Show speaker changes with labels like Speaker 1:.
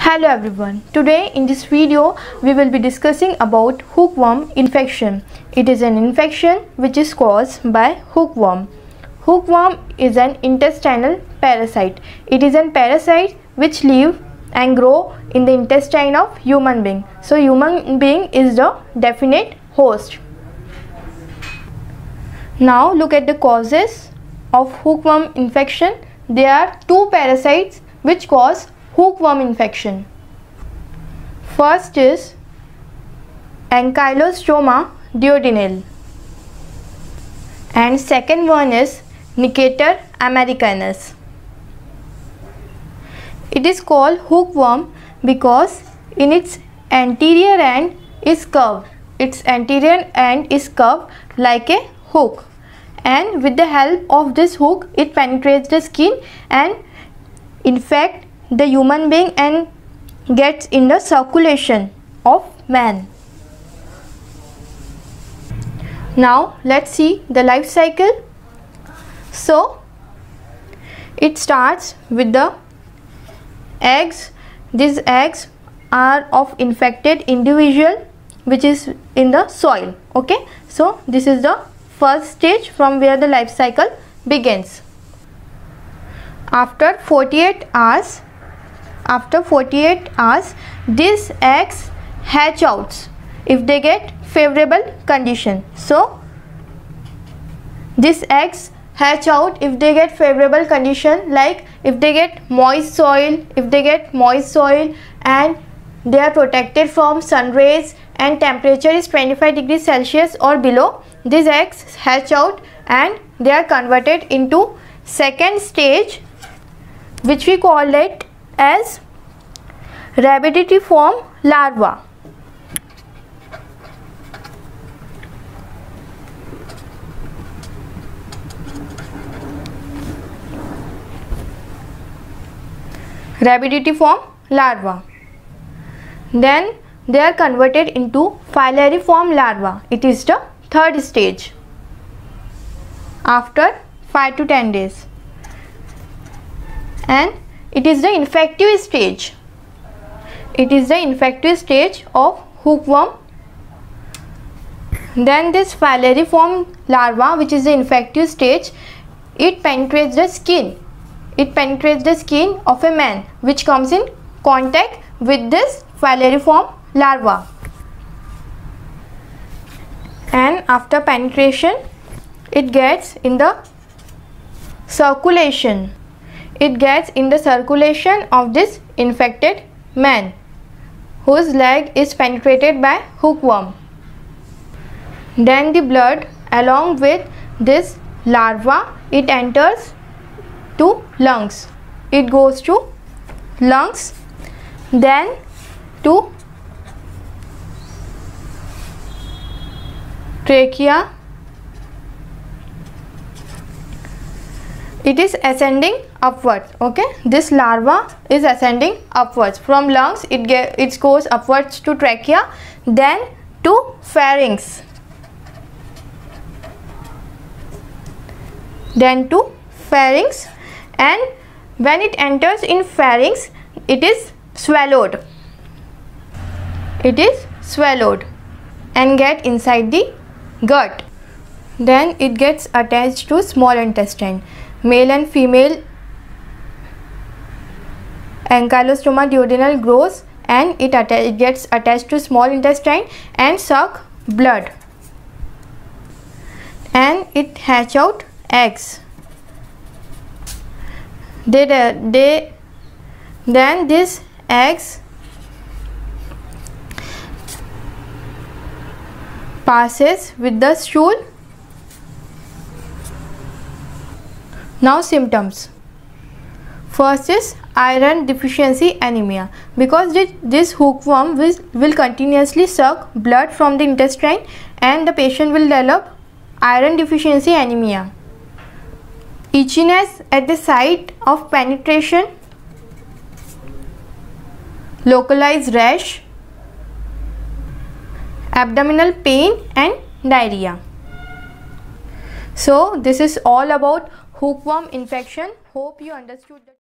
Speaker 1: Hello everyone, today in this video we will be discussing about hookworm infection. It is an infection which is caused by hookworm. Hookworm is an intestinal parasite. It is a parasite which live and grow in the intestine of human being. So human being is the definite host. Now look at the causes of hookworm infection. There are two parasites which cause hookworm infection. First is Ankylostomum duodenale and second one is Necator americanus. It is called hookworm because in its anterior end is curved. Its anterior end is curved like a hook, and with the help of this hook it penetrates the skin and infects the human being and gets in the circulation of man. Now let's see the life cycle. So it starts with the eggs. These eggs are of infected individual which is in the soil. Okay, so this is the first stage from where the life cycle begins. After 48 hours, these eggs hatch out if they get favorable condition. So these eggs hatch out if they get favorable condition, like if they get moist soil, and they are protected from sun rays and temperature is 25 degrees Celsius or below. These eggs hatch out and they are converted into second stage, which we call it as Rabiditiform larva. Rabiditiform larva. Then they are converted into Filariform larva. It is the third stage after 5 to 10 days. And it is the infective stage. It is the infective stage of hookworm. Then this Filariform larva, which is the infective stage, it penetrates the skin. It penetrates the skin of a man which comes in contact with this Filariform larva. And after penetration, it gets in the circulation. It gets in the circulation of this infected man whose leg is penetrated by hookworm. Then the blood along with this larva, it enters to lungs. It goes to lungs, then to trachea. It is ascending upwards. Okay, this larva is ascending upwards from lungs. It goes upwards to trachea, then to pharynx, and when it enters in pharynx, it is swallowed. And get inside the gut. Then it gets attached to small intestine. Male and female Ankylostomum duodenale grows and it gets attached to small intestine and suck blood, and it hatch out eggs. Then these eggs passes with the stool. Now symptoms. First is iron deficiency anemia, because this hookworm will continuously suck blood from the intestine and the patient will develop iron deficiency anemia. Itchiness at the site of penetration, localized rash, abdominal pain and diarrhea. So this is all about hookworm infection. Hope you understood that.